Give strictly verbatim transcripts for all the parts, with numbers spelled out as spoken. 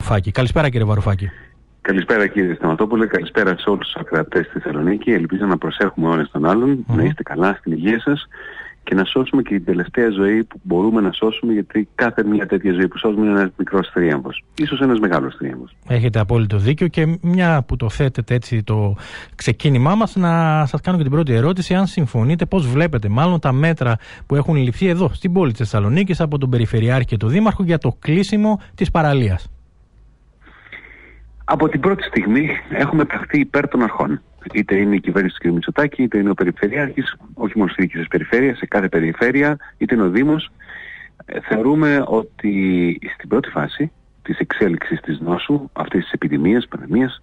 Βαρουφάκη. Καλησπέρα, κύριε Βαρουφάκη. Καλησπέρα, κύριε Σταματόπουλε, καλησπέρα σε όλους τους ακροατές στη Θεσσαλονίκη. Ελπίζω να προσέχουμε όλες τον άλλον, mm-hmm. να είστε καλά στην υγεία σας και να σώσουμε και την τελευταία ζωή που μπορούμε να σώσουμε, γιατί κάθε μια τέτοια ζωή που σώσουμε είναι ένας μικρός θρίαμβος. Ίσως ένας μεγάλος θρίαμβος. Έχετε απόλυτο δίκιο, και μια που το θέτετε έτσι το ξεκίνημά μας, να σας κάνω και την πρώτη ερώτηση. Αν συμφωνείτε, πώς βλέπετε μάλλον τα μέτρα που έχουν ληφθεί εδώ στην πόλη της Θεσσαλονίκης από τον Περιφερειάρχη και τον Δήμαρχο για το κλείσιμο της παραλίας? Από την πρώτη στιγμή έχουμε ταχθεί υπέρ των αρχών. Είτε είναι η κυβέρνηση του κ. Μητσοτάκη, είτε είναι ο Περιφερειάρχης, όχι μόνο στη δική της περιφέρεια, σε κάθε περιφέρεια, είτε είναι ο Δήμος. Ε, θεωρούμε ότι στην πρώτη φάση της εξέλιξης της νόσου, αυτής της επιδημίας, πανδημίας,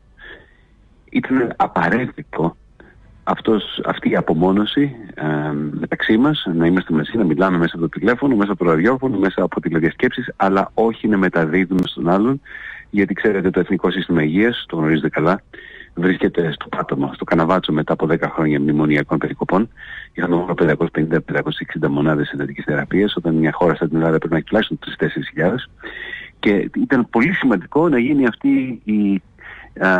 ήταν απαραίτητο αυτός, αυτή η απομόνωση ε, μεταξύ μας, να είμαστε μαζί, να μιλάμε μέσα από το τηλέφωνο, μέσα από το ραδιόφωνο, μέσα από τηλεδιασκέψεις, αλλά όχι να μεταδίδουμε στον άλλον. Γιατί ξέρετε, το Εθνικό Σύστημα Υγείας, το γνωρίζετε καλά, βρίσκεται στο πάτωμα, στο καναβάτσο μετά από δέκα χρόνια μνημονιακών περικοπών. Είχαμε μόνο πεντακόσιες πενήντα με πεντακόσιες εξήντα μονάδες εντατικής θεραπείας, όταν μια χώρα σαν την Ελλάδα πρέπει να έχει τουλάχιστον τρεις με τέσσερις χιλιάδες. Και ήταν πολύ σημαντικό να γίνει αυτή η, α,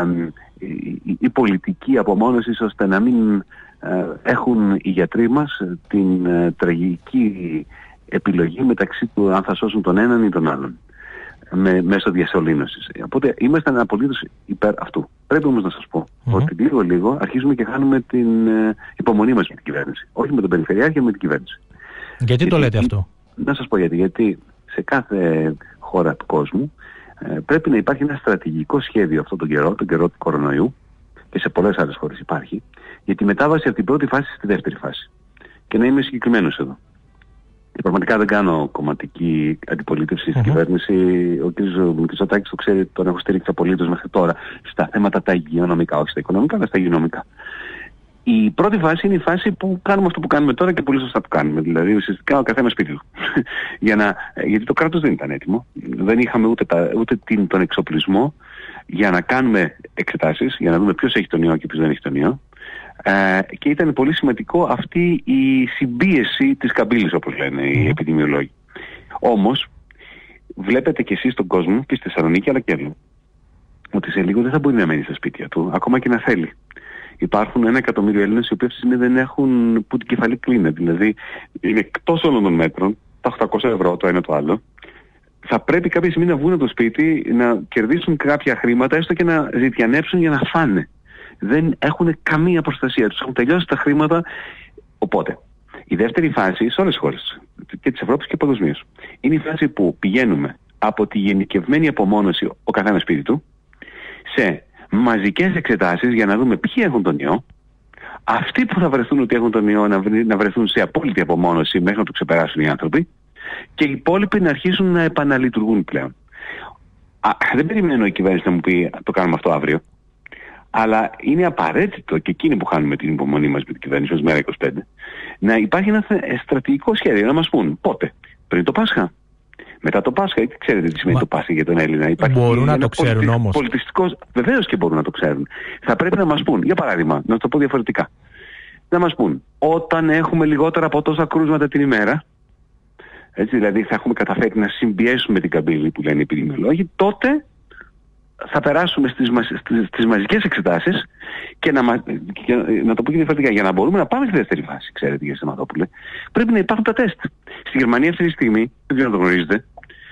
η, η πολιτική απομόνωση, ώστε να μην α, έχουν οι γιατροί μας την α, τραγική επιλογή μεταξύ του αν θα σώσουν τον έναν ή τον άλλον, με, μέσω διασωλήνωσης. Οπότε ήμασταν απολύτως υπέρ αυτού. Πρέπει όμως να σας πω mm-hmm. ότι λίγο λίγο αρχίζουμε και χάνουμε την ε, υπομονή μας με την κυβέρνηση. Όχι με τον Περιφερειάρχη, αλλά με την κυβέρνηση. Γιατί, γιατί το λέτε αυτό? Να σας πω γιατί. Γιατί σε κάθε χώρα του κόσμου ε, πρέπει να υπάρχει ένα στρατηγικό σχέδιο αυτόν τον καιρό, τον καιρό του κορονοϊού, και σε πολλές άλλες χώρες υπάρχει, για τη μετάβαση από την πρώτη φάση στη δεύτερη φάση. Και να είμαι συγκεκριμένος εδώ. Και πραγματικά δεν κάνω κομματική αντιπολίτευση στην mm-hmm. κυβέρνηση. Ο κ. Μητσοτάκης το ξέρει, τον έχω στηρίξει απολύτως μέχρι τώρα στα θέματα τα υγειονομικά, όχι στα οικονομικά, αλλά στα υγειονομικά. Η πρώτη φάση είναι η φάση που κάνουμε αυτό που κάνουμε τώρα και πολύ σωστά που κάνουμε. Δηλαδή ουσιαστικά ο καθένας σπίτι του. για να, γιατί το κράτος δεν ήταν έτοιμο. Δεν είχαμε ούτε, τα, ούτε την, τον εξοπλισμό για να κάνουμε εξετάσεις, για να δούμε ποιος έχει τον ιό και ποιος δεν έχει τον ιό. Uh, και ήταν πολύ σημαντικό αυτή η συμπίεση της καμπύλης, όπως λένε mm. οι επιδημιολόγοι. Όμως βλέπετε και εσείς τον κόσμο και στη Θεσσαλονίκη αλλά και εδώ, ότι σε λίγο δεν θα μπορεί να μένει στα σπίτια του, ακόμα και να θέλει. Υπάρχουν ένα εκατομμύριο Έλληνες οι οποίοι αυτή τη στιγμή δεν έχουν που την κεφαλή κλείνει. Δηλαδή είναι εκτός όλων των μέτρων, τα οκτακόσια ευρώ το ένα το άλλο. Θα πρέπει κάποια στιγμή να βγουν από το σπίτι, να κερδίσουν κάποια χρήματα, έστω και να ζητιανέψουν για να φάνε. Δεν έχουν καμία προστασία, τους έχουν τελειώσει τα χρήματα. Οπότε, η δεύτερη φάση σε όλες τις χώρες και της Ευρώπης και παγκοσμίως είναι η φάση που πηγαίνουμε από τη γενικευμένη απομόνωση ο καθένας σπίτι του σε μαζικές εξετάσεις για να δούμε ποιοι έχουν τον ιό. Αυτοί που θα βρεθούν ότι έχουν τον ιό να βρεθούν σε απόλυτη απομόνωση μέχρι να το ξεπεράσουν οι άνθρωποι, και οι υπόλοιποι να αρχίσουν να επαναλειτουργούν πλέον. Α, δεν περιμένω η κυβέρνηση να μου πει το κάνουμε αυτό αύριο. Αλλά είναι απαραίτητο, και εκείνοι που χάνουμε την υπομονή μας με την κυβέρνηση ως μέρα είκοσι πέντε, να υπάρχει ένα στρατηγικό σχέδιο, να μας πούν πότε, πριν το Πάσχα, μετά το Πάσχα, ή ξέρετε τι σημαίνει Μα... το Πάσχα για τον Έλληνα. Υπάρχει μπορούν να το ξέρουν πολιτι... όμως. Πολιτιστικός, βεβαίως και μπορούν να το ξέρουν. Θα πρέπει να μας πούν, για παράδειγμα, να το πω διαφορετικά, να μας πούν όταν έχουμε λιγότερα από τόσα κρούσματα την ημέρα, έτσι, δηλαδή θα έχουμε καταφέρει να συμπιέσουμε την καμπύλη που λένε οι επιδημιολόγοι, τότε θα περάσουμε στις, στις, στις μαζικές εξετάσεις και να, και να το πω και διαφορετικά, για να μπορούμε να πάμε στη δεύτερη φάση, ξέρετε κύριε Σταματόπουλε, πρέπει να υπάρχουν τα τεστ. Στη Γερμανία αυτή τη στιγμή, δεν ξέρω να το γνωρίζετε,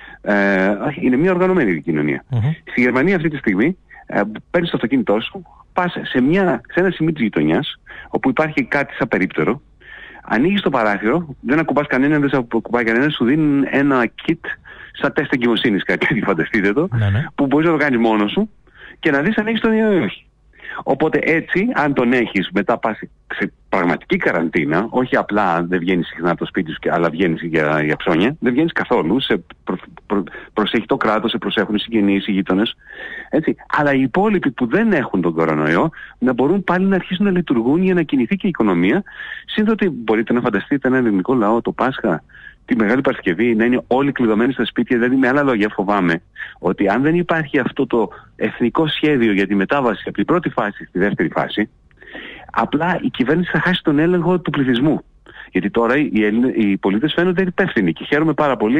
ε, είναι μια οργανωμένη κοινωνία. Mm-hmm. Στη Γερμανία αυτή τη στιγμή ε, παίρνεις το αυτοκίνητό σου, πας σε, μια, σε ένα σημείο της γειτονιάς όπου υπάρχει κάτι σαν περίπτερο, ανοίγεις το παράθυρο, δεν ακουμπάς κανέναν, δεν σε ακουμπάει κανέναν, σου δίνουν ένα kit σαν τεστ εγκυμοσύνης, κάτι, φανταστείτε το, ναι, ναι. που μπορείς να το κάνεις μόνος σου και να δεις αν έχεις τον ιό ή όχι. Οπότε έτσι, αν τον έχεις, μετά πας σε πραγματική καραντίνα, όχι απλά δεν βγαίνεις συχνά από το σπίτι σου, αλλά βγαίνεις για, για ψώνια, δεν βγαίνεις καθόλου, σε προ, προ, προσέχει το κράτος, σε προσέχουν οι συγγενείς, οι γείτονες, έτσι. Αλλά οι υπόλοιποι που δεν έχουν τον κορονοϊό να μπορούν πάλι να αρχίσουν να λειτουργούν για να κινηθεί και η οικονομία. Σύνδοτε μπορείτε να φανταστείτε ένα ελληνικό λαό το Πάσχα, τη Μεγάλη Παρασκευή, να είναι όλοι κλειδωμένοι στα σπίτια. Δηλαδή, με άλλα λόγια, φοβάμαι ότι αν δεν υπάρχει αυτό το εθνικό σχέδιο για τη μετάβαση από την πρώτη φάση στη δεύτερη φάση, απλά η κυβέρνηση θα χάσει τον έλεγχο του πληθυσμού. Γιατί τώρα οι, Έλληνες, οι πολίτες φαίνονται υπεύθυνοι και χαίρομαι πάρα πολύ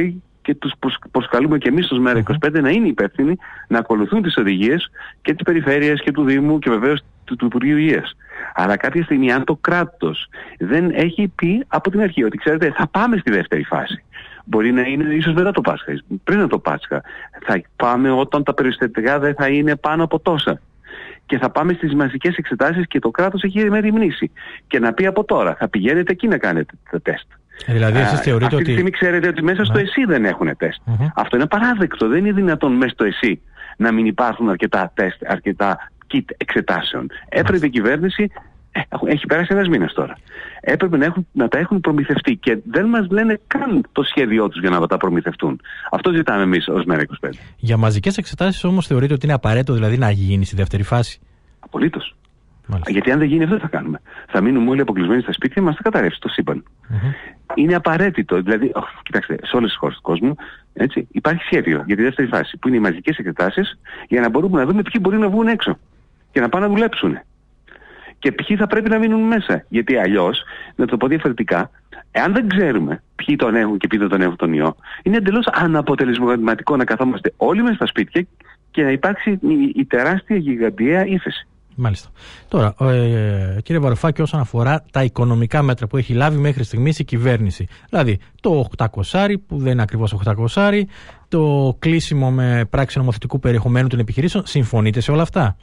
και τους προσκαλούμε και εμείς στους ΜΕΡΑ είκοσι πέντε να είναι υπεύθυνοι, να ακολουθούν τις οδηγίες και της Περιφέρειας και του Δήμου και βεβαίως του, του Υπουργείου Υγείας. Αλλά κάποια στιγμή, αν το κράτος δεν έχει πει από την αρχή ότι ξέρετε θα πάμε στη δεύτερη φάση, μπορεί να είναι ίσως μετά το Πάσχα, πριν από το Πάσχα, θα πάμε όταν τα περιστατικά δεν θα είναι πάνω από τόσα. Και θα πάμε στις μαζικές εξετάσεις και το κράτος έχει μεριμνήσει. Και να πει από τώρα, θα πηγαίνετε εκεί να κάνετε τα τεστ. Δηλαδή, εσείς θεωρείτε αυτή ότι... τη στιγμή ξέρετε ότι μέσα στο ΕΣΥ δεν έχουν τεστ. Mm-hmm. Αυτό είναι παράδεκτο. Δεν είναι δυνατόν μέσα στο ΕΣΥ να μην υπάρχουν αρκετά τεστ, αρκετά kit εξετάσεων. Έπρεπε η κυβέρνηση, ε, έχει πέρασει ένας μήνας τώρα, έπρεπε να, έχουν, να τα έχουν προμηθευτεί και δεν μας λένε καν το σχέδιό τους για να τα προμηθευτούν. Αυτό ζητάμε εμείς ως ΜΕΡΑ είκοσι πέντε. Για μαζικές εξετάσεις όμως θεωρείτε ότι είναι απαραίτητο δηλαδή να γίνει στη δεύτερη φάση? Απολύτως. Μάλιστα. Γιατί αν δεν γίνει αυτό, τι θα κάνουμε? Θα μείνουμε όλοι αποκλεισμένοι στα σπίτια μας, θα καταρρεύσει το σύμπαν. Mm-hmm. Είναι απαραίτητο. Δηλαδή, oh, κοιτάξτε, σε όλες τις χώρες του κόσμου έτσι, υπάρχει σχέδιο για τη δεύτερη φάση, που είναι οι μαζικές εξετάσεις, για να μπορούμε να δούμε ποιοι μπορεί να βγουν έξω και να πάνε να δουλέψουν. Και ποιοι θα πρέπει να μείνουν μέσα. Γιατί αλλιώς, να το πω διαφορετικά, εάν δεν ξέρουμε ποιοι τον έχουν και ποιοι δεν τον έχουν τον ιό, είναι εντελώς αναποτελεσματικό να καθόμαστε όλοι μέσα στα σπίτια και να υπάρξει η, η τεράστια γιγαντιαία ύφεση. Μάλιστα. Τώρα, ε, κύριε Βαρουφάκη, όσον αφορά τα οικονομικά μέτρα που έχει λάβει μέχρι στιγμής η κυβέρνηση, δηλαδή το οκτακόσια που δεν είναι ακριβώς οκτακόσια, το κλείσιμο με πράξη νομοθετικού περιεχομένου των επιχειρήσεων, συμφωνείτε σε όλα αυτά?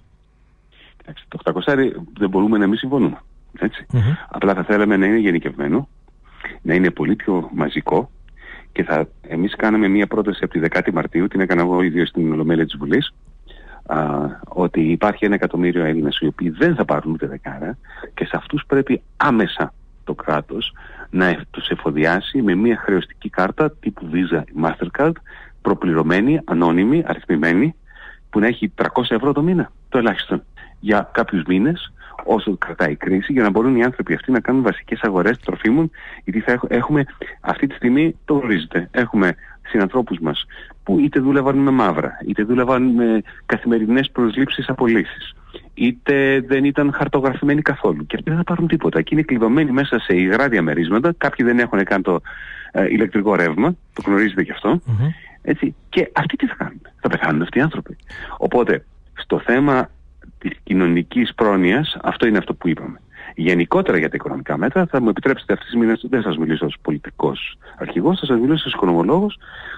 Το οκτακόσια δεν μπορούμε να μην συμφωνούμε. Έτσι. Mm-hmm. Απλά θα θέλαμε να είναι γενικευμένο, να είναι πολύ πιο μαζικό και θα, εμείς κάναμε μία πρόταση από τη δεκάτη Μαρτίου, την έκανα εγώ ίδιος στην Ολομέλεια της Βουλής, α, ότι υπάρχει ένα εκατομμύριο Έλληνες οι οποίοι δεν θα πάρουν ούτε δεκάρα και σε αυτούς πρέπει άμεσα το κράτος να τους εφοδιάσει με μία χρεωστική κάρτα τύπου Visa ή Mastercard, προπληρωμένη, ανώνυμη, αριθμημένη, που να έχει τριακόσια ευρώ το μήνα, το ελάχιστο, για κάποιους μήνες, όσο κρατάει η κρίση, για να μπορούν οι άνθρωποι αυτοί να κάνουν βασικές αγορές τροφίμων, γιατί θα έχουμε αυτή τη στιγμή, το γνωρίζετε, έχουμε συνανθρώπους μας που είτε δούλευαν με μαύρα, είτε δούλευαν με καθημερινές προσλήψεις απολύσεις, είτε δεν ήταν χαρτογραφημένοι καθόλου και αυτοί δεν θα πάρουν τίποτα και είναι κλειδωμένοι μέσα σε υγρά διαμερίσματα, κάποιοι δεν έχουν καν το ε, ηλεκτρικό ρεύμα, το γνωρίζετε κι αυτό, mm-hmm. έτσι, και αυτοί τι θα κάνουν? Θα πεθάνουν αυτοί οι άνθρωποι. Οπότε, στο θέμα της κοινωνικής πρόνοιας, αυτό είναι αυτό που είπαμε. Γενικότερα για τα οικονομικά μέτρα, θα μου επιτρέψετε αυτές τις μήνες, δεν θα σας μιλήσω ως πολιτικός αρχηγός, θα σας μιλήσω ως οικονομολόγος,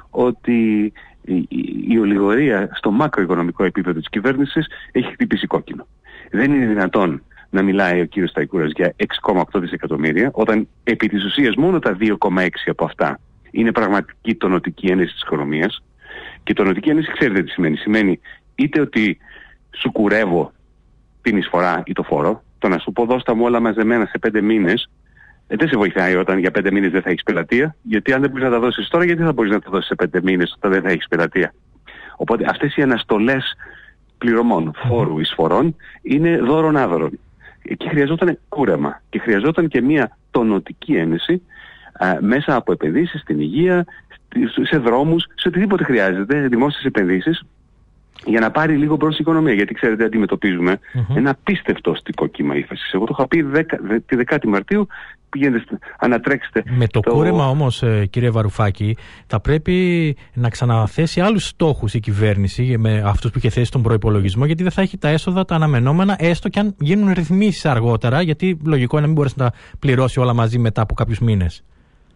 ότι η, η, η ολιγορία στο μακροοικονομικό επίπεδο της κυβέρνησης έχει χτυπήσει κόκκινο. Δεν είναι δυνατόν να μιλάει ο κύριος Σταϊκούρας για έξι κόμμα οκτώ δισεκατομμύρια, όταν επί της ουσίας μόνο τα δύο κόμμα έξι από αυτά είναι πραγματική τονωτική ένεση της οικονομίας. Και τονωτική ένεση ξέρετε τι σημαίνει. Σημαίνει είτε ότι σου κουρεύω την εισφορά ή το φόρο, το να σου πω δώστα μου όλα μαζεμένα σε πέντε μήνες, ε, δεν σε βοηθάει όταν για πέντε μήνες δεν θα έχεις πελατεία, γιατί αν δεν μπορείς να τα δώσεις τώρα, γιατί θα μπορείς να τα δώσεις σε πέντε μήνες όταν δεν θα έχεις πελατεία? Οπότε αυτές οι αναστολές πληρωμών, φόρου, εισφορών είναι δώρον άδωρον. Και χρειαζόταν κούρεμα και χρειαζόταν και μια τονωτική ένεση α, μέσα από επενδύσεις στην υγεία, σε δρόμους, σε οτιδήποτε χρειάζεται, δημόσιες επενδύσεις, για να πάρει λίγο μπρος η οικονομία. Γιατί ξέρετε, αντιμετωπίζουμε mm-hmm. ένα απίστευτο αστικό κύμα ύφεσης. Εγώ το είχα πει δεκα, δε, τη δεκάτη Μαρτίου, πηγαίνετε, ανατρέξτε. Με το, το κούρεμα όμως, κύριε Βαρουφάκη, θα πρέπει να ξαναθέσει άλλους στόχους η κυβέρνηση με αυτούς που είχε θέσει στον προϋπολογισμό, γιατί δεν θα έχει τα έσοδα τα αναμενόμενα, έστω και αν γίνουν ρυθμίσεις αργότερα, γιατί λογικό είναι να μην μπορέσει να τα πληρώσει όλα μαζί μετά από κάποιους μήνες.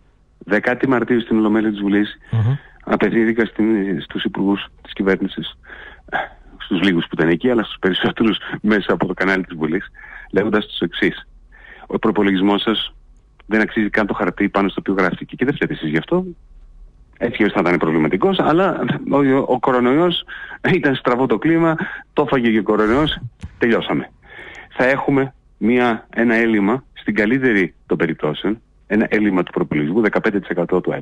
δεκάτη Μαρτίου στην Ολομέλεια της Βουλής mm-hmm. απευθύνθηκα στους υπουργούς της κυβέρνησης, στους λίγους που ήταν εκεί, αλλά στους περισσότερους μέσα από το κανάλι της Βουλής, λέγοντας τους εξής: ο προπολογισμός σας δεν αξίζει καν το χαρτί πάνω στο οποίο γράφτηκε και δεν φταίτε εσείς γι' αυτό. Έτσι και θα ήταν προβληματικός, αλλά ο, ο κορονοϊός ήταν στραβό το κλίμα, το έφαγε και ο κορονοϊός, τελειώσαμε. Θα έχουμε μια, ένα έλλειμμα, στην καλύτερη των περιπτώσεων, ένα έλλειμμα του προπολογισμού δεκαπέντε τοις εκατό του ΑΕΠ.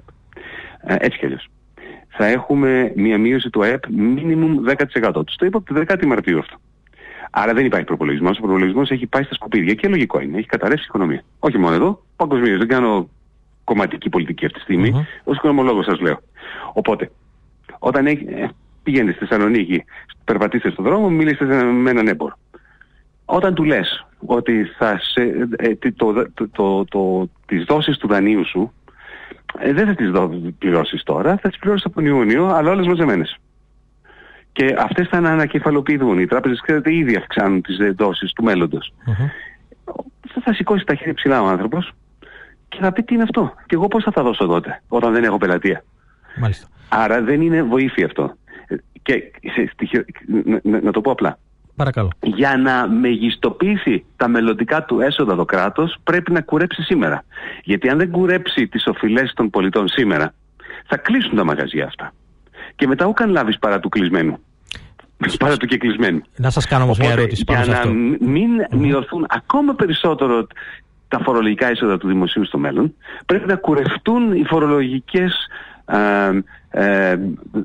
Ε, έτσι κι αλλιώς. Θα έχουμε μια μείωση του ΑΕΠ minimum δέκα τοις εκατό. Τους το είπα από τη δεκάτη Μαρτίου αυτό. Άρα δεν υπάρχει προπολογισμός. Ο προπολογισμός έχει πάει στα σκουπίδια και λογικό είναι. Έχει καταρρεύσει η οικονομία. Όχι μόνο εδώ, παγκοσμίως. Δεν κάνω κομματική πολιτική αυτή τη στιγμή. Mm-hmm. Ως οικονομολόγος σας λέω. Οπότε, όταν έχει, ε, πηγαίνετε στη Θεσσαλονίκη, περπατήσετε στον δρόμο, μίλησετε με έναν έμπορο. Όταν του λες ότι θα σε, ε, το, το, το, το, τις δόσεις του δανείου σου ε, δεν θα τις πληρώσεις τώρα, θα τις πληρώσεις από τον Ιούνιο, αλλά όλες μαζεμένες. Και αυτές θα ανακεφαλοποιηθούν. Οι τράπεζες, ξέρετε, ήδη αυξάνουν τις δόσεις του μέλλοντος. Mm-hmm. Θα σηκώσει τα χέρια ψηλά ο άνθρωπος και θα πει τι είναι αυτό. Και εγώ πώς θα τα δώσω τότε, όταν δεν έχω πελατεία. Μάλιστα. Άρα δεν είναι βοήθεια αυτό. Και να, να, να το πω απλά. Παρακαλώ. Για να μεγιστοποιήσει τα μελλοντικά του έσοδα το κράτος, πρέπει να κουρέψει σήμερα. Γιατί αν δεν κουρέψει τις οφειλές των πολιτών σήμερα, θα κλείσουν τα μαγαζιά αυτά. Και μετά ούκαν λάβεις παρά του κλεισμένου. Παρά του και κλεισμένου. Να σας κάνω όμως μια ερώτηση πάνω σε αυτό. Για να μην mm-hmm. μειωθούν ακόμα περισσότερο τα φορολογικά έσοδα του δημοσίου στο μέλλον, πρέπει να κουρευτούν οι φορολογικές ε, ε,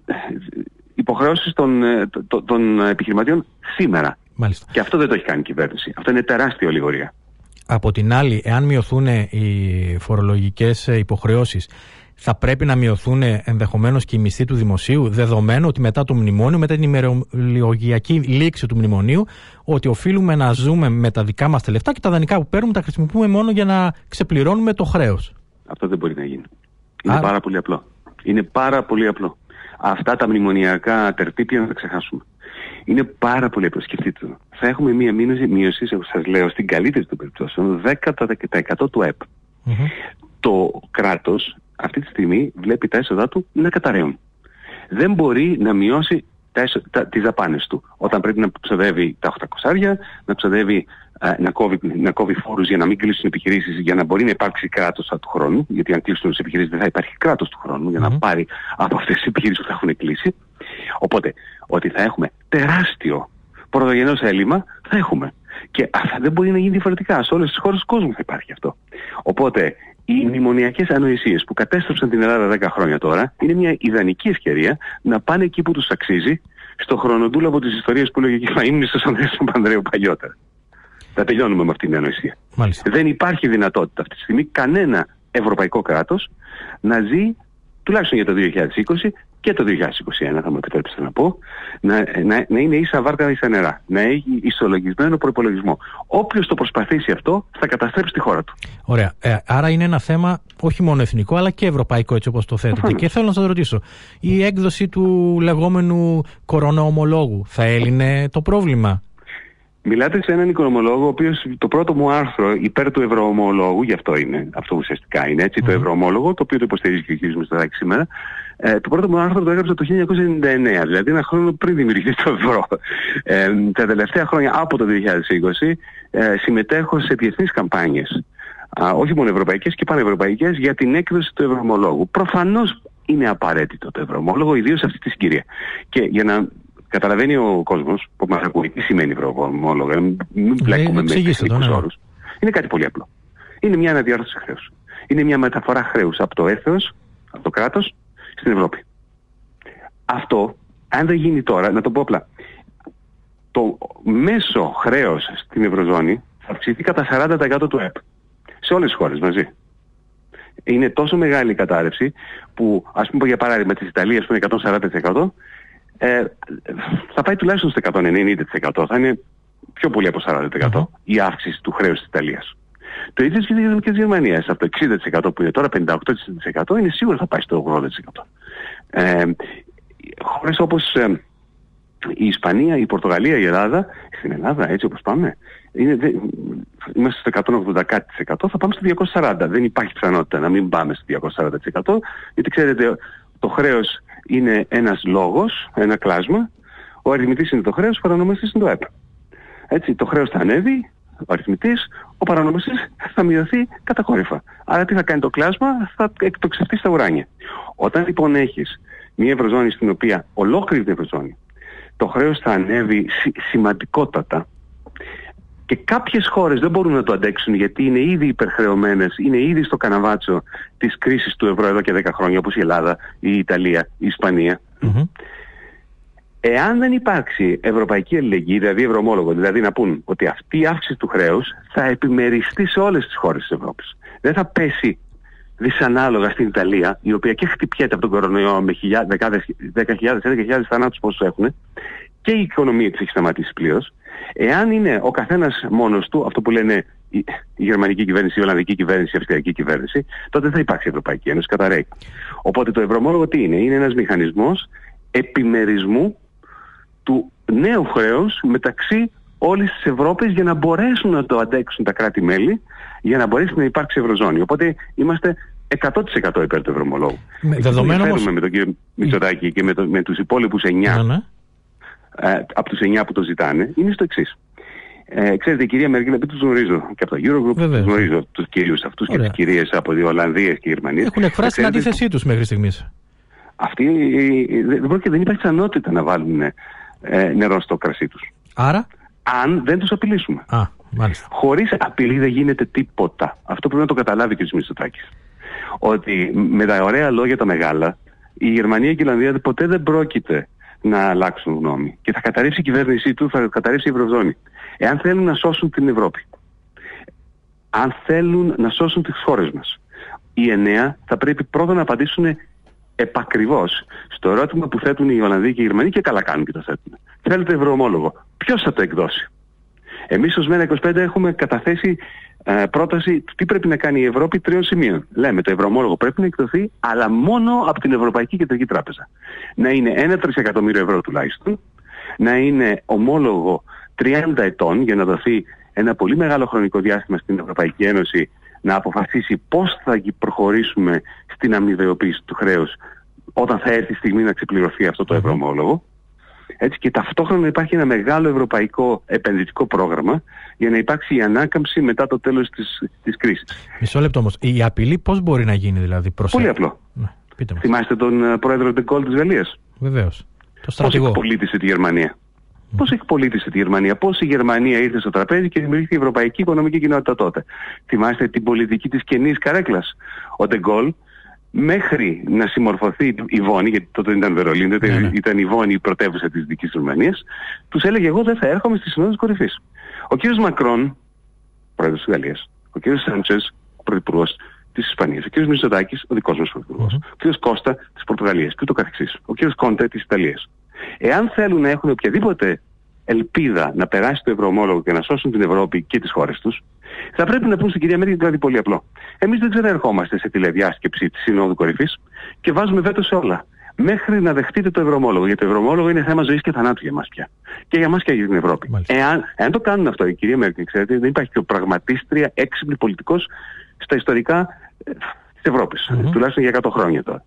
υποχρεώσεις των, των, των επιχειρηματιών σήμερα. Μάλιστα. Και αυτό δεν το έχει κάνει η κυβέρνηση. Αυτό είναι τεράστια ολιγορία. Από την άλλη, εάν μειωθούν οι φορολογικές υποχρεώσεις, θα πρέπει να μειωθούν ενδεχομένως και οι μισθοί του δημοσίου, δεδομένου ότι μετά το μνημόνιο, μετά την ημερολογιακή λήξη του μνημονίου, ότι οφείλουμε να ζούμε με τα δικά μας τα λεφτά και τα δανεικά που παίρνουμε τα χρησιμοποιούμε μόνο για να ξεπληρώνουμε το χρέος. Αυτό δεν μπορεί να γίνει. Είναι Α... πάρα πολύ απλό. Είναι πάρα πολύ απλό. Αυτά τα μνημονιακά τερτύπια να τα ξεχάσουμε. Είναι πάρα πολύ απλό. Σκεφτείτε το. Θα έχουμε μία μείωση, σας λέω, στην καλύτερη των περιπτώσεων, δέκα τοις εκατό του ΕΠ. Mm-hmm. Το κράτος αυτή τη στιγμή βλέπει τα έσοδά του να καταραίουν. Δεν μπορεί να μειώσει τα έσοδα, τα, τις δαπάνες του. Όταν πρέπει να ξοδεύει τα οκτακόσια, να ξοδεύει, α, να, κόβει, να κόβει φόρους για να μην κλείσουν επιχειρήσεις, για να μπορεί να υπάρξει κράτος του χρόνου, γιατί αν κλείσουν τις επιχειρήσεις δεν θα υπάρχει κράτος του χρόνου, για να mm-hmm. πάρει από αυτές τις επιχειρήσεις που θα έχουν κλείσει. Οπότε, ότι θα έχουμε τεράστιο πρωτογενές έλλειμμα, θα έχουμε. Και αυτά δεν μπορεί να γίνει διαφορετικά. Σε όλες τις χώρες του κόσμου θα υπάρχει αυτό. Οπότε, οι μνημονιακές ανοησίες που κατέστρεψαν την Ελλάδα δέκα χρόνια τώρα είναι μια ιδανική ευκαιρία να πάνε εκεί που τους αξίζει, στο χρονοτούλαβο της ιστορίας που λέγει να ήμουν στους Ανδρέας του Παπανδρέου παλιότερα. Θα τελειώνουμε με αυτήν την ανοησία. Μάλιστα. Δεν υπάρχει δυνατότητα αυτή τη στιγμή κανένα ευρωπαϊκό κράτος να ζει, τουλάχιστον για το δύο χιλιάδες είκοσι και το δύο χιλιάδες είκοσι ένα, θα μου επιτρέψετε να πω, να, να, να είναι ίσα βάρκα ίσα νερά, να έχει ισολογισμένο προϋπολογισμό. Όποιος το προσπαθήσει αυτό θα καταστρέψει τη χώρα του. Ωραία. Ε, άρα είναι ένα θέμα όχι μόνο εθνικό αλλά και ευρωπαϊκό, έτσι όπως το θέτετε. Αφού. Και θέλω να σας ρωτήσω, η έκδοση του λεγόμενου κορονοομολόγου θα έλυνε το πρόβλημα? Μιλάτε σε έναν οικονομολόγο, ο οποίος το πρώτο μου άρθρο υπέρ του ευρωομολόγου, γι' αυτό είναι, αυτό ουσιαστικά είναι έτσι, mm. το ευρωομόλογο, το οποίο το υποστηρίζει και ο κ. Μητσοτάκης σήμερα, ε, το πρώτο μου άρθρο το έγραψα το χίλια εννιακόσια ενενήντα εννέα, δηλαδή ένα χρόνο πριν δημιουργηθεί το ευρώ. Ε, τα τελευταία χρόνια από το δύο χιλιάδες είκοσι ε, συμμετέχω σε διεθνείς καμπάνιες, α, όχι μόνο ευρωπαϊκές και πανευρωπαϊκές, για την έκδοση του ευρωομολόγου. Προφανώς είναι απαραίτητο το ευρωομόλογο, ιδίως σε αυτή τη συγκυρία. Και για να καταλαβαίνει ο κόσμος που μας ακούει τι σημαίνει ευρωομόλογο, μην μπλέκουμε με τεχνικούς όρους. Είναι κάτι πολύ απλό. Είναι μια αναδιάρθρωση χρέους. Είναι μια μεταφορά χρέους από το έθνος, από το κράτος, στην Ευρώπη. Αυτό, αν δεν γίνει τώρα, να το πω απλά, το μέσο χρέος στην Ευρωζώνη θα αυξηθεί κατά σαράντα τοις εκατό του ΕΠ. Σε όλες τις χώρες μαζί. Είναι τόσο μεγάλη η κατάρρευση που, ας πούμε για παράδειγμα της Ιταλίας που είναι εκατόν σαράντα τοις εκατό, Ε, θα πάει τουλάχιστον στο εκατόν ενενήντα τοις εκατό, θα είναι πιο πολύ από σαράντα τοις εκατό mm-hmm. η αύξηση του χρέους της Ιταλίας. Το ίδιο και της Γερμανίας, από το εξήντα τοις εκατό που είναι τώρα πενήντα οκτώ τοις εκατό, είναι σίγουρο θα πάει στο ογδόντα τοις εκατό. Ε, χώρες όπως ε, η Ισπανία, η Πορτογαλία, η Ελλάδα, στην Ελλάδα έτσι όπως πάμε, είναι, δε, είμαστε στο εκατόν ογδόντα τοις εκατό, θα πάμε στο διακόσια σαράντα. Δεν υπάρχει πιθανότητα να μην πάμε στο διακόσια σαράντα τοις εκατό, γιατί ξέρετε το χρέος είναι ένας λόγος, ένα κλάσμα, ο αριθμητής είναι το χρέος, ο παρανομαστής είναι το ΕΠ. Έτσι, το χρέος θα ανέβει, ο αριθμητής, ο παρανομαστής θα μειωθεί κατακόρυφα. Άρα τι θα κάνει το κλάσμα, θα εκτοξευτεί στα ουράνια. Όταν λοιπόν έχεις μια ευρωζώνη στην οποία ολόκληρη την ευρωζώνη το χρέος θα ανέβει σι- σημαντικότατα και κάποιες χώρες δεν μπορούν να το αντέξουν γιατί είναι ήδη υπερχρεωμένες, είναι ήδη στο καναβάτσο της κρίσης του ευρώ εδώ και δέκα χρόνια, όπως η Ελλάδα, η Ιταλία, η Ισπανία. Mm-hmm. Εάν δεν υπάρξει ευρωπαϊκή αλληλεγγύη, δηλαδή ευρωομόλογο, δηλαδή να πούν ότι αυτή η αύξηση του χρέους θα επιμεριστεί σε όλες τις χώρες της Ευρώπης. Δεν θα πέσει δυσανάλογα στην Ιταλία, η οποία και χτυπιέται από τον κορονοϊό με δέκα χιλιάδες, έντεκα χιλιάδες θανάτους πόσους έχουν, και η οικονομία της έχει σταματήσει πλήρως. Εάν είναι ο καθένας μόνος του, αυτό που λένε η, η γερμανική κυβέρνηση, η ολλανδική κυβέρνηση, η αυστριακή κυβέρνηση, τότε δεν θα υπάρξει η Ευρωπαϊκή Ένωση, καταραίει. Οπότε το ευρωομόλογο τι είναι? Είναι ένας μηχανισμός επιμερισμού του νέου χρέους μεταξύ όλης της Ευρώπης για να μπορέσουν να το αντέξουν τα κράτη-μέλη, για να μπορέσει να υπάρξει ευρωζώνη. Οπότε είμαστε εκατό τοις εκατό υπέρ του ευρωομολόγου. Δεδομένου όμως... με τον κύριο Μητσοτάκη και με, το, με τους υπόλοιπους εννιά, ναι, ναι. Ε, από τους εννιά που το ζητάνε, είναι στο εξής. Ε, ξέρετε, η κυρία Μέρκελ, επειδή τους γνωρίζω και από το Eurogroup, τους γνωρίζω τους κυρίους αυτούς. Ωραία. Και τις κυρίες από οι Ολλανδίες και οι Γερμανίες. Έχουν εκφράσει την αντίθεσή τους μέχρι στιγμής. Αυτοί δεν, δεν υπάρχει πιθανότητα να βάλουν ε, νερό στο κρασί τους. Άρα? Αν δεν τους απειλήσουμε. Α, μάλιστα. Χωρίς απειλή δεν γίνεται τίποτα. Αυτό πρέπει να το καταλάβει και ο Μητσοτάκης. Ότι με τα ωραία λόγια τα μεγάλα, η Γερμανία και η Ολλανδία ποτέ δεν πρόκειται να αλλάξουν γνώμη. Και θα καταρρεύσει η κυβέρνησή του, θα καταρρεύσει η Ευρωζώνη. Εάν θέλουν να σώσουν την Ευρώπη, αν θέλουν να σώσουν τις χώρες μας, οι εννέα θα πρέπει πρώτα να απαντήσουν επακριβώς στο ερώτημα που θέτουν οι Ολλανδοί και οι Γερμανοί, και καλά κάνουν και το θέτουν. Θέλετε ευρωομόλογο? Ποιος θα το εκδώσει? Εμείς ως ΜΕΝΑ είκοσι πέντε έχουμε καταθέσει ε, πρόταση του τι πρέπει να κάνει η Ευρώπη τριών σημείων. Λέμε το ευρωομόλογο πρέπει να εκδοθεί, αλλά μόνο από την Ευρωπαϊκή Κεντρική Τράπεζα. Να είναι ένα τρισεκατομμύριο ευρώ τουλάχιστον, να είναι ομόλογο τριάντα ετών για να δοθεί ένα πολύ μεγάλο χρονικό διάστημα στην Ευρωπαϊκή Ένωση να αποφασίσει πώς θα προχωρήσουμε στην αμοιβαιοποίηση του χρέους όταν θα έρθει η στιγμή να ξεπληρωθεί αυτό το ευρωομόλογο. Έτσι, και ταυτόχρονα υπάρχει ένα μεγάλο ευρωπαϊκό επενδυτικό πρόγραμμα για να υπάρξει η ανάκαμψη μετά το τέλος της, της κρίσης. Μισό λεπτό όμως. Η απειλή πώς μπορεί να γίνει δηλαδή? Προς... Πολύ απλό. Ναι, πείτε μας. Θυμάστε τον uh, πρόεδρο De Gaulle της Γαλλίας? Βεβαίως. Το στρατηγό. Πώς εκπολίτησε τη Γερμανία? Mm. Πώς εκπολίτησε τη Γερμανία? Πώς η Γερμανία ήρθε στο τραπέζι και δημιουργήθηκε η Ευρωπαϊκή Οικονομική Κοινότητα τότε? Θυμάστε την πολιτική της κενής καρέκλας? Ο De Gaulle, μέχρι να συμμορφωθεί η Βόνη, γιατί τότε ήταν Βερολίνο, ναι, ναι. ήταν η Βόνη η πρωτεύουσα της δικής της Ρουμανίας, τους έλεγε εγώ δεν θα έρχομαι στη Συνόδους Κορυφής. Ο κύριος Μακρόν, πρόεδρος της Γαλλίας, ο κύριος Σάντσες, πρωθυπουργός της Ισπανίας, ο κύριος Μητσοτάκης, ο δικός μας πρωθυπουργός, mm-hmm. ο κύριος Κώστα της Πορτογαλίας και ούτω καθεξής, ο κύριος Κόντε της Ιταλίας. Εάν θέλουν να έχουν οποιαδήποτε ελπίδα να περάσει το ευρωομόλογο και να σώσουν την Ευρώπη και τις χώρες τους, θα πρέπει να πούν στην κυρία Μέρκελ κάτι πολύ απλό. Εμείς δεν ξαναερχόμαστε σε τηλεδιάσκεψη της Συνόδου Κορυφής και βάζουμε βέτο σε όλα. Μέχρι να δεχτείτε το ευρωομόλογο. Γιατί το ευρωομόλογο είναι θέμα ζωής και θανάτου για μας πια. Και για μας και για την Ευρώπη. Εάν, εάν το κάνουν αυτό, η κυρία Μέρκελ, ξέρετε, δεν υπάρχει πιο πραγματίστρια, έξυπνη πολιτικός στα ιστορικά ε, της Ευρώπης. Mm-hmm. Τουλάχιστον για εκατό χρόνια τώρα.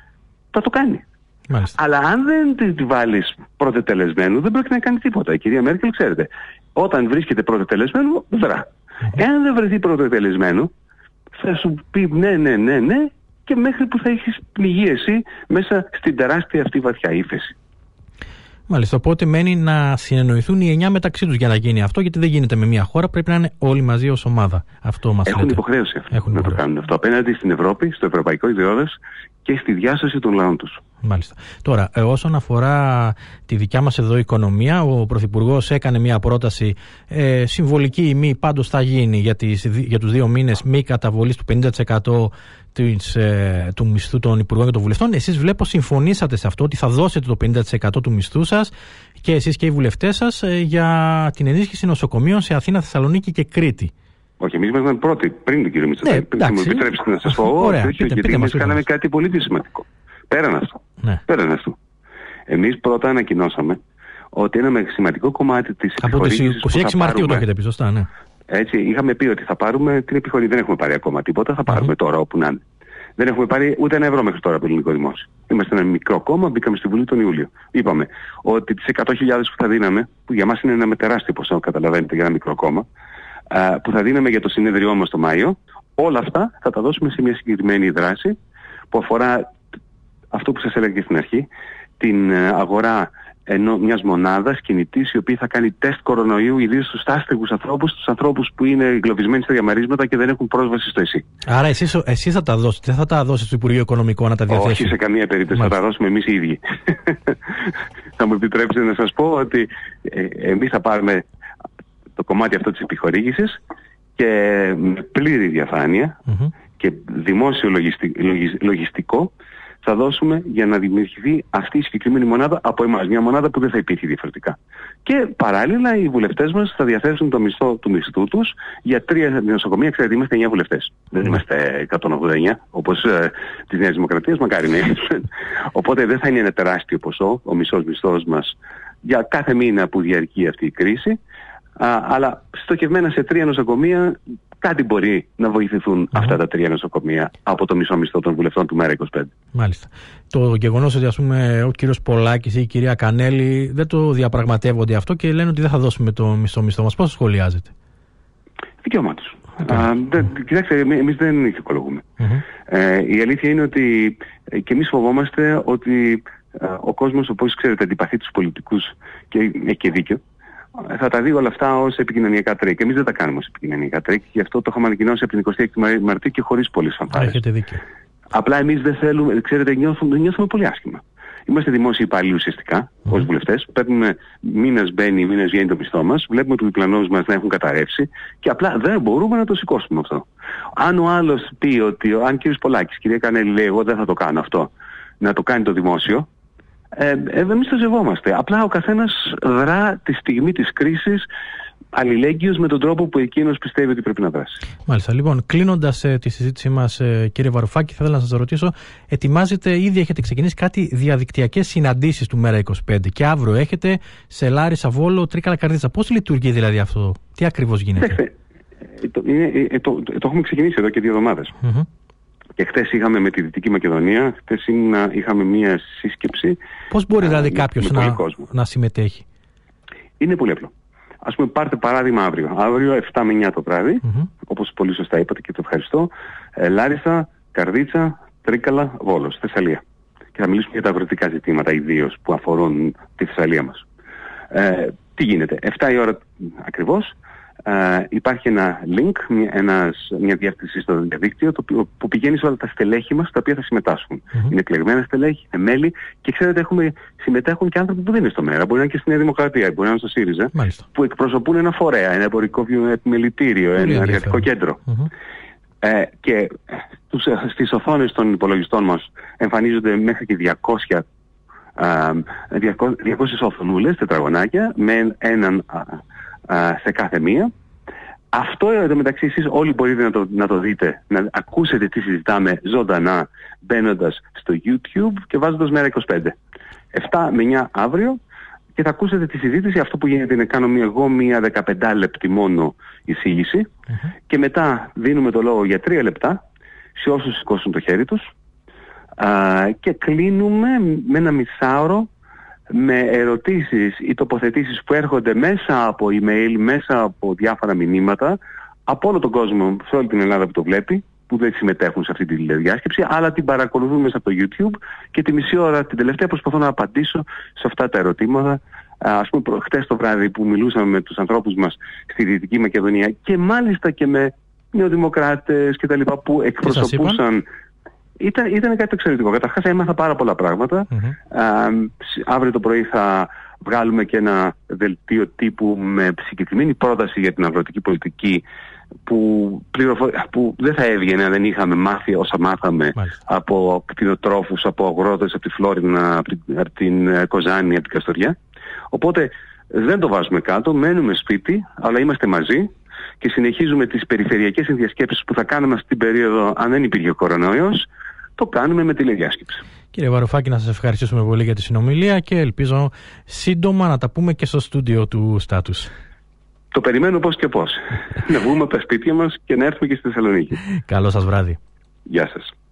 Θα το κάνει. Μάλιστα. Αλλά αν δεν τη, τη βάλεις πρώτε τελεσμένου, δεν πρόκειται να κάνει τίποτα. Η κυρία Μέρκελ, ξέρετε, όταν βρίσκεται πρώτε τελεσμένου, δρά. Mm-hmm. Εάν δεν βρεθεί πρώτο τελεσμένου, θα σου πει ναι, ναι, ναι, ναι, και μέχρι που θα έχεις πληγεί εσύ μέσα στην τεράστια αυτή βαθιά ύφεση. Μάλιστα. Οπότε μένει να συνεννοηθούν οι εννιά μεταξύ τους για να γίνει αυτό, γιατί δεν γίνεται με μία χώρα, πρέπει να είναι όλοι μαζί ως ομάδα. Αυτό μας Έχουν λέτε. Υποχρέωση αυτό, Έχουν να υποχρέωση. το κάνουν αυτό απέναντι στην Ευρώπη, στο ευρωπαϊκό ιδεώδες και στη διάσωση των λαών τους. Μάλιστα. Τώρα, ε, όσον αφορά τη δικιά μας εδώ οικονομία, ο Πρωθυπουργός έκανε μια πρόταση ε, συμβολική ή μη, πάντως θα γίνει για, τις, για τους δύο μήνες μη καταβολής του πενήντα τοις εκατό της, ε, του μισθού των Υπουργών και των Βουλευτών. Εσείς βλέπω συμφωνήσατε σε αυτό, ότι θα δώσετε το πενήντα τοις εκατό του μισθού σας και εσείς και οι βουλευτές σας ε, για την ενίσχυση νοσοκομείων σε Αθήνα, Θεσσαλονίκη και Κρήτη. Όχι, εμείς ήμασταν πρώτοι πριν τον κύριο Μητσοτάκη. Ναι, θα μου επιτρέψετε να σας πω, ωραία, όχι, πείτε, γιατί εμείς κάναμε κάτι πολύ σημαντικό. Πέραν αυτό. Ναι. Πέραν αυτό. Εμείς πρώτα ανακοινώσαμε ότι ένα σημαντικό κομμάτι της επιχορήγησης. Από τις είκοσι έξι Μαρτίου το έχετε πει, σωστά, ναι. Έτσι, είχαμε πει ότι θα πάρουμε την επιχορήγηση. Δεν έχουμε πάρει ακόμα τίποτα, θα πάρουμε mm-hmm. τώρα όπου να είναι. Δεν έχουμε πάρει ούτε ένα ευρώ μέχρι τώρα από το ελληνικό δημόσιο. Είμαστε ένα μικρό κόμμα, μπήκαμε στη Βουλή τον Ιούλιο. Είπαμε ότι τις εκατό χιλιάδες που θα δίναμε, που για μας είναι ένα τεράστιο ποσό, καταλαβαίνετε, για ένα μικρό κόμμα, που θα δίναμε για το συνέδριό μας το Μάιο, όλα αυτά θα τα δώσουμε σε μια συγκεκριμένη δράση που αφορά αυτό που σας έλεγα και στην αρχή, την αγορά ενώ μιας μονάδας κινητής η οποία θα κάνει τεστ κορονοϊού ιδίως στους άστεγους ανθρώπους, στους ανθρώπους που είναι εγκλωβισμένοι στα διαμερίσματα και δεν έχουν πρόσβαση στο ΕΣΥ. Άρα εσείς, εσείς θα τα δώσετε, δεν θα τα δώσετε στο Υπουργείο Οικονομικών να τα διαθέσει? Όχι σε καμία περίπτωση, Μάλιστα. θα τα δώσουμε εμείς οι ίδιοι. Θα μου επιτρέψετε να σας πω ότι ε, εμείς θα πάρουμε το κομμάτι αυτό της επιχορήγησης και με πλήρη διαφάνεια mm-hmm. και δημόσιο λογιστι... λογιστικό θα δώσουμε για να δημιουργηθεί αυτή η συγκεκριμένη μονάδα από εμάς. Μια μονάδα που δεν θα υπήρχε διαφορετικά. Και παράλληλα οι βουλευτές μας θα διαθέσουν το μισθό του μισθού τους για τρία νοσοκομεία. Ξέρετε, είμαστε εννιά βουλευτές. Mm. Δεν είμαστε εκατόν ογδόντα εννιά όπως ε, της Νέας Δημοκρατίας, μακάρι ναι. Οπότε δεν θα είναι ένα τεράστιο ποσό ο μισός μισθός μας για κάθε μήνα που διαρκεί αυτή η κρίση. Α, αλλά στοχευμένα σε τρία νοσοκομεία κάτι μπορεί να βοηθηθούν mm-hmm. αυτά τα τρία νοσοκομεία από το μισό μισθό των βουλευτών του ΜέΡΑ είκοσι πέντε. Μάλιστα. Το γεγονός ότι ας πούμε ο κύριος Πολάκης ή η κυρία Κανέλη δεν το διαπραγματεύονται αυτό και λένε ότι δεν θα δώσουμε το μισό μισθό μας, πώς σχολιάζεται? Δικαίωμά τους. Mm-hmm. Κοιτάξτε, εμείς δεν ηθικολογούμε. Mm-hmm. Ε, η αλήθεια είναι ότι και εμείς φοβόμαστε ότι ε, ο κόσμος, όπως ξέρετε, αντιπαθεί τους πολιτικούς και έχει και δίκιο. Θα τα δει όλα αυτά ως επικοινωνιακά τρίκ. Και εμείς δεν τα κάνουμε ως επικοινωνιακά τρίκ. Γι' αυτό το είχαμε ανακοινώσει από την εικοστή έκτη Μαρτίου και χωρίς πολλές φαντάρες. Έχετε δίκιο. Απλά εμείς δεν θέλουμε, ξέρετε, νιώθουμε, νιώθουμε πολύ άσχημα. Είμαστε δημόσιοι υπάλληλοι ουσιαστικά, mm. ως βουλευτές. Παίρνουμε μήνας μπαίνει, μήνας βγαίνει το μισθό μας. Βλέπουμε τους διπλανούς μας να έχουν καταρρεύσει και απλά δεν μπορούμε να το σηκώσουμε αυτό. Αν ο άλλος πει ότι, αν κύριος Πολάκης, κυρία Κανέλη λέει, εγώ δεν θα το κάνω αυτό, να το κάνει το δημόσιο. Ε, ε, εμείς το ζευόμαστε. Απλά ο καθένας δρά τη στιγμή της κρίσης αλληλέγγυος με τον τρόπο που εκείνος πιστεύει ότι πρέπει να δράσει. Μάλιστα. Λοιπόν, κλείνοντας ε, τη συζήτησή μας, ε, κύριε Βαρουφάκη, θα ήθελα να σας ρωτήσω, ετοιμάζετε, ήδη έχετε ξεκινήσει κάτι διαδικτυακές συναντήσεις του ΜέΡΑ είκοσι πέντε και αύριο έχετε σε Λάρισα, Βόλο, Τρίκαλα, Καρδίτσα. Πώς λειτουργεί δηλαδή αυτό, τι ακριβώς γίνεται? Ε, το, είναι, ε, το, το, το έχουμε ξεκινήσει εδώ και δύο εβδομάδες. Mm-hmm. Και χθες είχαμε με τη Δυτική Μακεδονία, χθες είχαμε μία σύσκεψη. Πώς μπορεί α, δηλαδή κάποιος να, να συμμετέχει? Είναι πολύ απλό. Ας πούμε, πάρτε παράδειγμα αύριο. Αύριο επτά με εννιά το βράδυ, mm-hmm. όπως πολύ σωστά είπατε και το ευχαριστώ. Ε, Λάρισα, Καρδίτσα, Τρίκαλα, Βόλος, Θεσσαλία. Και θα μιλήσουμε για τα αγροτικά ζητήματα ιδίως που αφορούν τη Θεσσαλία μας. Ε, τι γίνεται? επτά η ώρα ακριβώς. Uh, υπάρχει ένα link, μια, ένας, μια διεύθυνση στο διαδίκτυο το οποίο, που πηγαίνει σε όλα τα στελέχη μας τα οποία θα συμμετάσχουν. Mm-hmm. Είναι εκλεγμένα στελέχη, είναι μέλη και ξέρετε έχουμε, συμμετέχουν και άνθρωποι που δεν είναι στο ΜέΡΑ, μπορεί να είναι και στη Νέα Δημοκρατία, μπορεί να είναι στο ΣΥΡΙΖΑ, Μάλιστα. που εκπροσωπούν ένα φορέα, ένα εμπορικό επιμελητήριο, ένα εργατικό κέντρο. Mm-hmm. Ε, και τους, στις οθόνες των υπολογιστών μας εμφανίζονται μέχρι και διακόσιες οθονούλες, τετραγωνάκια, με έναν σε κάθε μία. Αυτό εδώ μεταξύ εσείς όλοι μπορείτε να το, να το δείτε, να ακούσετε τι συζητάμε ζωντανά μπαίνοντας στο YouTube και βάζοντας ΜέΡΑ είκοσι πέντε. επτά με εννιά αύριο και θα ακούσετε τη συζήτηση. Αυτό που γίνεται είναι κάνω μία, εγώ μία δεκαπέντε λεπτή μόνο εισήγηση mm-hmm. και μετά δίνουμε το λόγο για τρία λεπτά σε όσους σηκώσουν το χέρι τους α, και κλείνουμε με ένα μισάωρο με ερωτήσεις ή τοποθετήσεις που έρχονται μέσα από email, μέσα από διάφορα μηνύματα από όλο τον κόσμο, σε όλη την Ελλάδα που το βλέπει, που δεν συμμετέχουν σε αυτή τη διάσκεψη, αλλά την παρακολουθούν μέσα από το YouTube και τη μισή ώρα την τελευταία προσπαθώ να απαντήσω σε αυτά τα ερωτήματα. Ας πούμε, χτες το βράδυ που μιλούσαμε με τους ανθρώπους μας στη Δυτική Μακεδονία και μάλιστα και με νεοδημοκράτες και τα λοιπά που εκπροσωπούσαν. Ήταν, ήταν κάτι εξαιρετικό. Καταρχάς έμαθα πάρα πολλά πράγματα. Mm-hmm. Α, αύριο το πρωί θα βγάλουμε και ένα δελτίο τύπου με συγκεκριμένη πρόταση για την αγροτική πολιτική που, πληροφο... που δεν θα έβγαινε αν δεν είχαμε μάθει όσα μάθαμε Μάλιστα. από κτηνοτρόφους, από αγρότες, από τη Φλόρινα, από την, από την Κοζάνη, από την Καστοριά. Οπότε δεν το βάζουμε κάτω, μένουμε σπίτι, αλλά είμαστε μαζί και συνεχίζουμε τις περιφερειακές συνδιασκέψεις που θα κάνουμε αυτή την περίοδο αν δεν υπήρχε ο κορονοϊός. Το κάνουμε με τηλεδιάσκεψη. Κύριε Βαρουφάκη, να σας ευχαριστήσουμε πολύ για τη συνομιλία και ελπίζω σύντομα να τα πούμε και στο στούντιο του Στάτους. Το περιμένω πώς και πώς. Να βγούμε από τα σπίτια μας και να έρθουμε και στη Θεσσαλονίκη. Καλό σας βράδυ. Γεια σας.